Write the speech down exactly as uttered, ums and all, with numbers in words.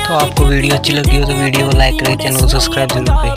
तो आपको वीडियो अच्छी लगी हो तो वीडियो को लाइक करें, चैनल को सब्सक्राइब जरूर करें।